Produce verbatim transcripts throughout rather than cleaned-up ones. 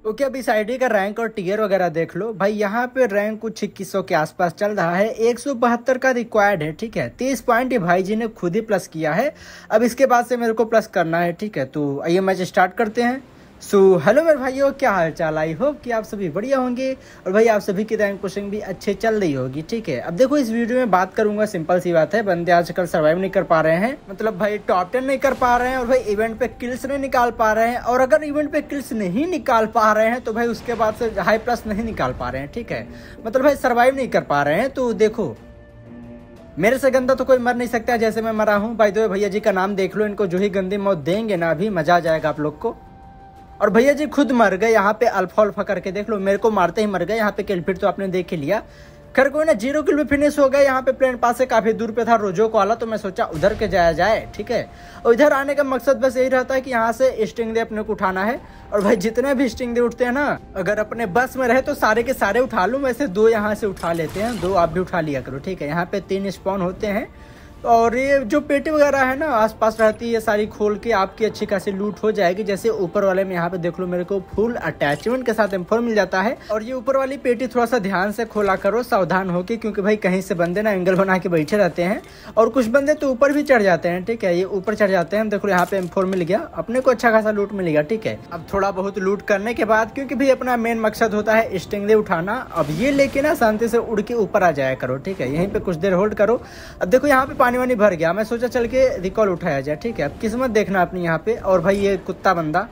Okay, अब इस ID का रैंक और टीयर वगैरह देख लो भाई। यहाँ पे रैंक कुछ इक्कीस सौ के आसपास चल रहा है। एक सौ बहत्तर का रिक्वायर्ड है, ठीक है। तीस पॉइंट ये भाई जी ने खुद ही प्लस किया है। अब इसके बाद से मेरे को प्लस करना है, ठीक है। तो आइए मैच स्टार्ट करते हैं। सो हेलो मेरे भाइयों, क्या हाल चाल। आई होप कि आप सभी बढ़िया होंगे और भाई आप सभी की रैंक पुशिंग भी अच्छे चल रही होगी, ठीक है। अब देखो इस वीडियो में बात करूंगा, सिंपल सी बात है, बंदे आजकल सर्वाइव नहीं कर पा रहे हैं, मतलब भाई टॉप टेन नहीं कर पा रहे हैं और भाई इवेंट पे किल्स नहीं निकाल पा रहे हैं। और अगर इवेंट पे किल्स नहीं निकाल पा रहे हैं तो भाई उसके बाद से हाई प्लस नहीं निकाल पा रहे हैं, ठीक है। मतलब भाई सर्वाइव नहीं कर पा रहे हैं। तो देखो मेरे से गंदा तो कोई मर नहीं सकता जैसे मैं मरा हूँ। भाई दो भैया जी का नाम देख लो, इनको जो ही गंदी मौत देंगे ना अभी मजा आ जाएगा आप लोग को। और भैया जी खुद मर गए यहाँ पे, अल्फा अल्फा करके देख लो, मेरे को मारते ही मर गए। यहाँ पे किल फिट तो आपने देख ही लिया। खैर कोई ना, जीरो किल भी फिनिश हो गया। यहाँ पे प्लेन पास से काफी दूर पे था रोजोक वाला, तो मैं सोचा उधर के जाया जाए, ठीक है। और इधर आने का मकसद बस यही रहता है कि यहाँ से स्टिंग डे अपने को उठाना है। और भाई जितने भी स्टिंग डे उठते हैं ना, अगर अपने बस में रहे तो सारे के सारे उठा लूँ। वैसे दो यहाँ से उठा लेते हैं, दो आप भी उठा लिया करो, ठीक है। यहाँ पे तीन स्पॉन होते हैं और ये जो पेटी वगैरह है ना आसपास रहती है, सारी खोल के आपकी अच्छी खासी लूट हो जाएगी। जैसे ऊपर वाले में यहाँ पे देख लो, मेरे को फुल अटैचमेंट के साथ एम फोर मिल जाता है। और ये ऊपर वाली पेटी थोड़ा सा ध्यान से खोला करो, सावधान होके, क्योंकि भाई कहीं से बंदे ना एंगल बना के बैठे रहते हैं और कुछ बंदे तो ऊपर भी चढ़ जाते हैं, ठीक है। ये ऊपर चढ़ जाते हैं। देखो यहाँ पे एम फोर मिल गया, अपने को अच्छा खासा लूट मिलेगा, ठीक है। अब थोड़ा बहुत लूट करने के बाद, क्योंकि भाई अपना मेन मकसद होता है स्टिंगले उठाना, अब ये लेके ना शांति से उड़ के ऊपर आ जाया करो, ठीक है। यहीं पे कुछ देर होल्ड करो। अब देखो यहाँ पे पानी वानी भर गया, मैं सोचा चल के रिकॉल उठाया जाए, ठीक है। अब किस्मत देखना अपनी यहाँ पे। और भाई ये कुत्ता बंदा,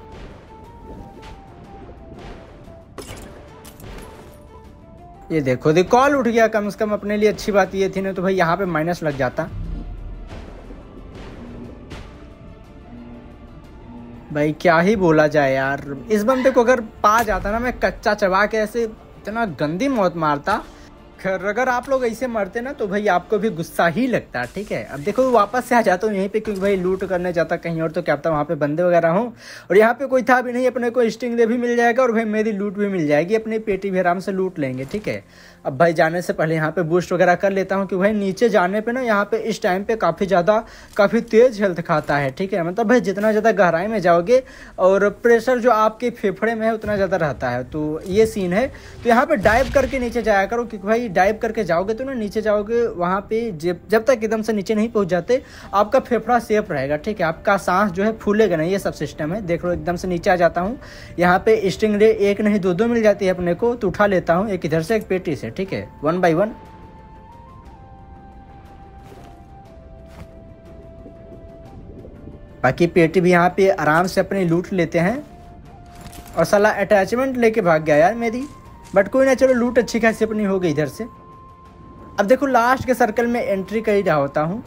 ये देखो रिकॉल उठ गया, कम से कम अपने लिए अच्छी बात ये थी, ना तो भाई यहाँ पे माइनस लग जाता। भाई क्या ही बोला जाए यार, इस बंदे को अगर पा जाता ना, मैं कच्चा चबा के ऐसे इतना गंदी मौत मारता। खैर अगर आप लोग ऐसे मरते ना तो भाई आपको भी गुस्सा ही लगता, ठीक है। अब देखो वापस से आ जाता हूँ यहीं पे, क्योंकि भाई लूट करने जाता कहीं और तो क्या पता वहाँ पे बंदे वगैरह हों। और यहाँ पे कोई था भी नहीं, अपने को स्टिंग डे भी मिल जाएगा और भाई मेरी लूट भी मिल जाएगी, अपनी पेटी भी आराम से लूट लेंगे, ठीक है। अब भाई जाने से पहले यहाँ पे बूस्ट वगैरह कर लेता हूँ, क्योंकि भाई नीचे जाने पे ना यहाँ पे इस टाइम पे काफ़ी ज़्यादा काफ़ी तेज़ हेल्थ खाता है, ठीक है। मतलब भाई जितना ज़्यादा गहराई में जाओगे और प्रेशर जो आपके फेफड़े में है उतना ज़्यादा रहता है, तो ये सीन है। तो यहाँ पे डाइव करके नीचे जाया करो, क्योंकि भाई डाइव करके जाओगे तो ना नीचे जाओगे वहाँ पे जब जब तक एकदम से नीचे नहीं पहुँच जाते आपका फेफड़ा सेफ रहेगा, ठीक है। आपका सांस जो है फूलेगा नहीं, ये सब सिस्टम है। देख लो एकदम से नीचे आ जाता हूँ। यहाँ पे स्टिंग डे एक नहीं दो दो मिल जाती है अपने को, तो उठा लेता हूँ, एक इधर से एक पेटी से, ठीक है, वन बाई वन। बाकी पेटी भी यहाँ पे आराम से अपनी लूट लेते हैं। और साला अटैचमेंट लेके भाग गया यार मेरी, बट कोई ना, चलो लूट अच्छी खासी अपनी हो गई इधर से। अब देखो लास्ट के सर्कल में एंट्री कर ही रहा होता हूँ।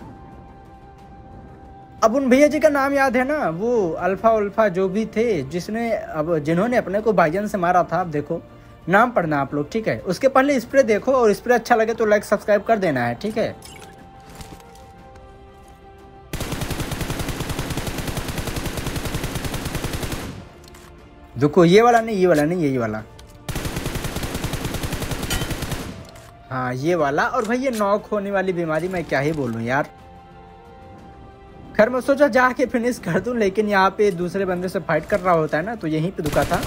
अब उन भैया जी का नाम याद है ना, वो अल्फा उल्फा जो भी थे, जिसने अब जिन्होंने अपने को भाईजान से मारा था। अब देखो नाम पढ़ना आप लोग, ठीक है। उसके पहले स्प्रे देखो, और स्प्रे अच्छा लगे तो लाइक सब्सक्राइब कर देना है, ठीक है। देखो ये वाला नहीं, ये वाला नहीं, यही वाला, हाँ ये वाला। और भाई ये नॉक होने वाली बीमारी मैं क्या ही बोलूं यार। खैर मैं सोचा जाके फिनिश कर दूं, लेकिन यहाँ पे दूसरे बंदे से फाइट कर रहा होता है ना, तो यहीं पे दुखा था।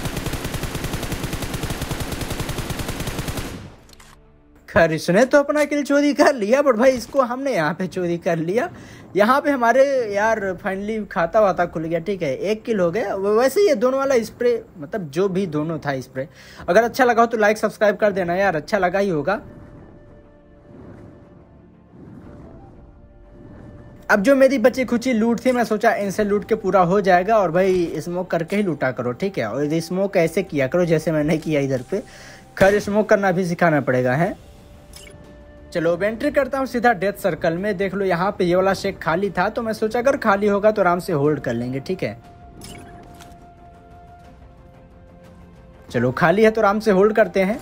खैर इसने तो अपना किल चोरी कर लिया, बट भाई इसको हमने यहाँ पे चोरी कर लिया। यहाँ पे हमारे यार फाइनली खाता वाता खुल गया, ठीक है। एक किल हो गया। वैसे ये दोनों वाला स्प्रे, मतलब जो भी दोनों था स्प्रे, अगर अच्छा लगा हो तो लाइक सब्सक्राइब कर देना यार, अच्छा लगा ही होगा। अब जो मेरी बची खुची लूट थी, मैं सोचा इनसे लूट के पूरा हो जाएगा। और भाई स्मोक करके ही लूटा करो, ठीक है। और स्मोक ऐसे किया करो जैसे मैंने किया इधर पे। खैर स्मोक करना भी सिखाना पड़ेगा है। चलो अब एंट्री करता हूँ सीधा डेथ सर्कल में। देख लो यहाँ पे ये वाला शेक खाली था, तो मैं सोचा अगर खाली होगा तो आराम से होल्ड कर लेंगे, ठीक है। चलो खाली है तो आराम से होल्ड करते हैं।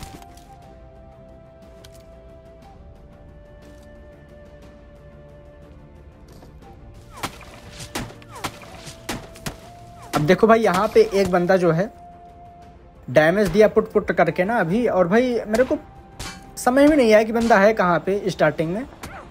अब देखो भाई यहाँ पे एक बंदा जो है डैमेज दिया पुट पुट करके ना अभी। और भाई मेरे को समझ में नहीं आया कि बंदा है कहाँ पे स्टार्टिंग में।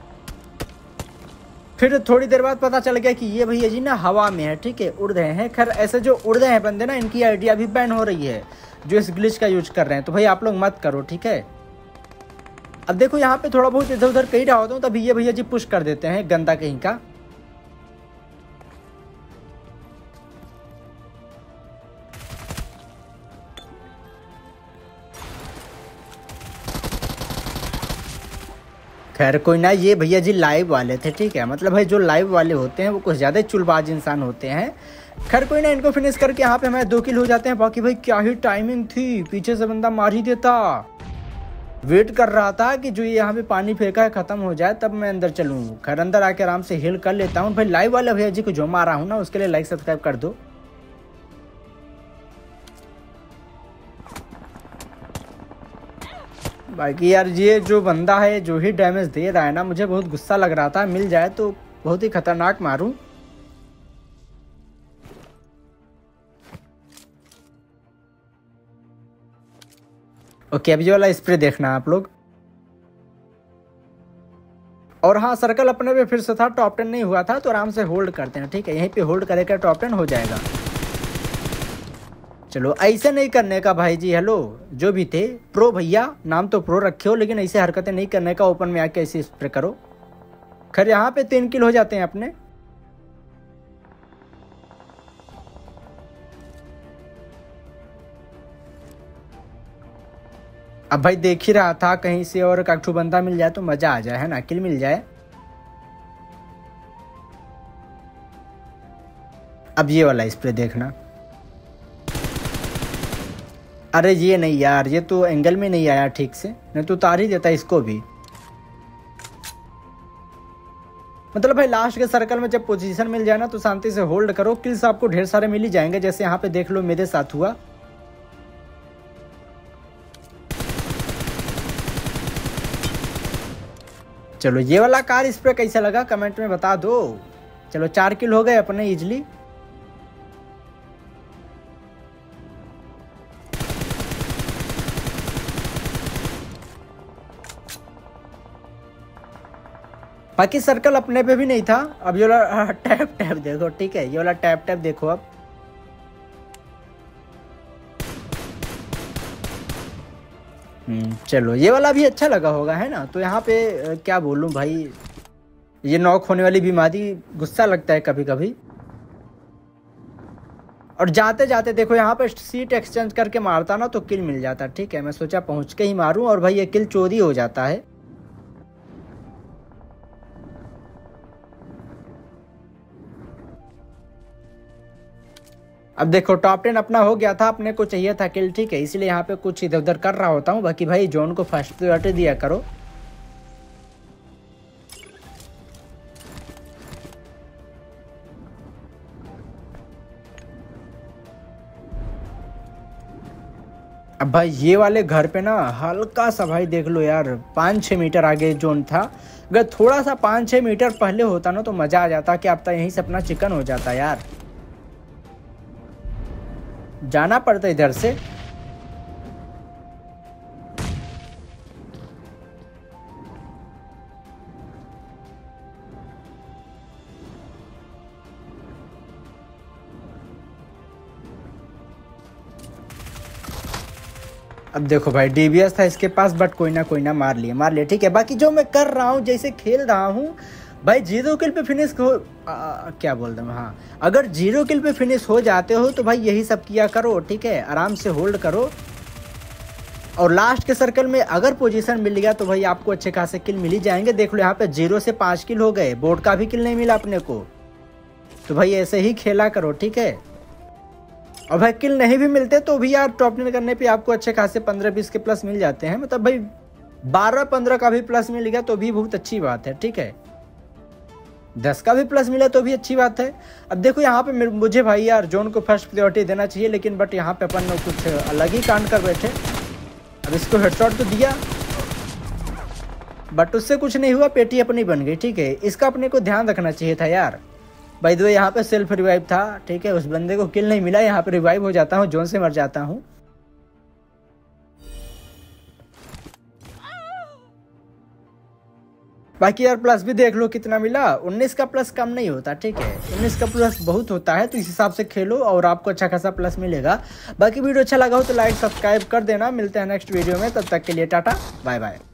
फिर थोड़ी देर बाद पता चल गया कि ये भैया जी ना हवा में है, ठीक है, उड़ रहे हैं। खैर ऐसे जो उड़ रहे हैं बंदे ना, इनकी आइडिया भी बैन हो रही है। जो इस ग्लिच का यूज कर रहे हैं, तो भाई आप लोग मत करो, ठीक है। अब देखो यहाँ पे थोड़ा बहुत इधर उधर कहीं रहा होता हूँ, तभी ये भैया जी पुश कर देते हैं, गंदा कहीं का। खैर कोई ना, ये भैया जी लाइव वाले थे, ठीक है। मतलब भाई जो लाइव वाले होते हैं वो कुछ ज़्यादा चुलबाज इंसान होते हैं। खैर कोई ना, इनको फिनिश करके यहाँ पे हमारे दो किल हो जाते हैं। बाकी भाई क्या ही टाइमिंग थी, पीछे से बंदा मार ही देता। वेट कर रहा था कि जो ये यहाँ पे पानी फेंका है खत्म हो जाए तब मैं अंदर चलूँ। खैर अंदर आके आराम से हिल कर लेता हूँ। भाई लाइव वाले भैया जी को जो मारा हूँ ना, उसके लिए लाइक सब्सक्राइब कर दो। बाकी यार ये जो बंदा है जो ही डैमेज दे रहा है ना, मुझे बहुत गुस्सा लग रहा था। मिल जाए तो बहुत ही खतरनाक मारूं। ओके, अब ये वाला स्प्रे देखना आप लोग। और हाँ, सर्कल अपने पे फिर से था, टॉप टेन नहीं हुआ था, तो आराम से होल्ड करते हैं, ठीक है। यहीं पे होल्ड करेगा, टॉप टेन हो जाएगा। चलो ऐसे नहीं करने का भाई जी। हेलो जो भी थे प्रो भैया, नाम तो प्रो रखे हो, लेकिन ऐसे हरकतें नहीं करने का। ओपन में आके ऐसे स्प्रे करो। खैर यहाँ पे तीन किल हो जाते हैं अपने। अब भाई देख ही रहा था, कहीं से और काठू बंदा मिल जाए तो मजा आ जाए, है ना, किल मिल जाए। अब ये वाला स्प्रे देखना। अरे ये नहीं यार, ये तो एंगल में नहीं आया ठीक से, नहीं तो उतार ही देता इसको भी। मतलब भाई लास्ट के सर्कल में जब पोजीशन मिल जाए ना, तो शांति से होल्ड करो। किल्स आपको ढेर सारे मिल ही जाएंगे, जैसे यहाँ पे देख लो मेरे साथ हुआ। चलो ये वाला कार स्प्रे कैसा लगा कमेंट में बता दो। चलो चार किल हो गए अपने इजली। बाकी सर्कल अपने पे भी नहीं था। अब ये वाला टैप टैप देखो, ठीक है, ये वाला टैप टैप देखो। अब हम्म चलो ये वाला भी अच्छा लगा होगा, है ना। तो यहाँ पे क्या बोलूँ भाई, ये नॉक होने वाली बीमारी, गुस्सा लगता है कभी कभी। और जाते जाते देखो यहाँ पे सीट एक्सचेंज करके मारता ना तो किल मिल जाता, ठीक है। मैं सोचा पहुँच के ही मारूं, और भाई ये किल चोरी हो जाता है। अब देखो टॉप टेन अपना हो गया था, अपने को चाहिए था किल, ठीक है, इसलिए यहाँ पे कुछ इधर उधर कर रहा होता हूँ। बाकी भाई जोन को फर्स्ट प्रायोरिटी दिया करो। अब भाई ये वाले घर पे ना हल्का सा भाई देख लो यार, पाँच छः मीटर आगे जोन था। अगर थोड़ा सा पाँच छः मीटर पहले होता ना तो मज़ा आ जाता, कि अब तक यहीं से अपना चिकन हो जाता यार। जाना पड़ता इधर से। अब देखो भाई डीबीएस था इसके पास, बट कोई ना कोई ना मार लिए मार लिए ठीक है। बाकी जो मैं कर रहा हूँ, जैसे खेल रहा हूँ भाई, जीरो किल पे फिनिश हो आ, क्या बोल रहा हूँ, हाँ, अगर जीरो किल पे फिनिश हो जाते हो तो भाई यही सब किया करो, ठीक है। आराम से होल्ड करो, और लास्ट के सर्कल में अगर पोजीशन मिल गया तो भाई आपको अच्छे खासे किल मिल ही जाएंगे। देख लो यहाँ पे जीरो से पाँच किल हो गए, बोर्ड का भी किल नहीं मिला अपने को। तो भाई ऐसे ही खेला करो, ठीक है। और भाई किल नहीं भी मिलते तो भी यार टॉप टेन करने पे आपको अच्छे खासे पंद्रह बीस के प्लस मिल जाते हैं। मतलब भाई बारह पंद्रह का भी प्लस मिल गया तो भी बहुत अच्छी बात है, ठीक है। दस का भी प्लस मिला तो भी अच्छी बात है। अब देखो यहाँ पे मुझे भाई यार जोन को फर्स्ट प्रायोरिटी देना चाहिए, लेकिन बट यहाँ पे अपन ने कुछ अलग ही कांड कर बैठे। अब इसको हेडशॉट तो दिया, बट उससे कुछ नहीं हुआ, पेटी अपनी बन गई, ठीक है। इसका अपने को ध्यान रखना चाहिए था यार। भाई दो यहाँ पे सेल्फ रिवाइव था, ठीक है, उस बंदे को किल नहीं मिला, यहाँ पे रिवाइव हो जाता हूँ, जोन से मर जाता हूँ। बाकी यार प्लस भी देख लो कितना मिला, उन्नीस का प्लस कम नहीं होता, ठीक है, उन्नीस का प्लस बहुत होता है, तो इस हिसाब से खेलो और आपको अच्छा खासा प्लस मिलेगा। बाकी वीडियो अच्छा लगा हो तो लाइक सब्सक्राइब कर देना। मिलते हैं नेक्स्ट वीडियो में, तब तक के लिए टाटा बाय बाय।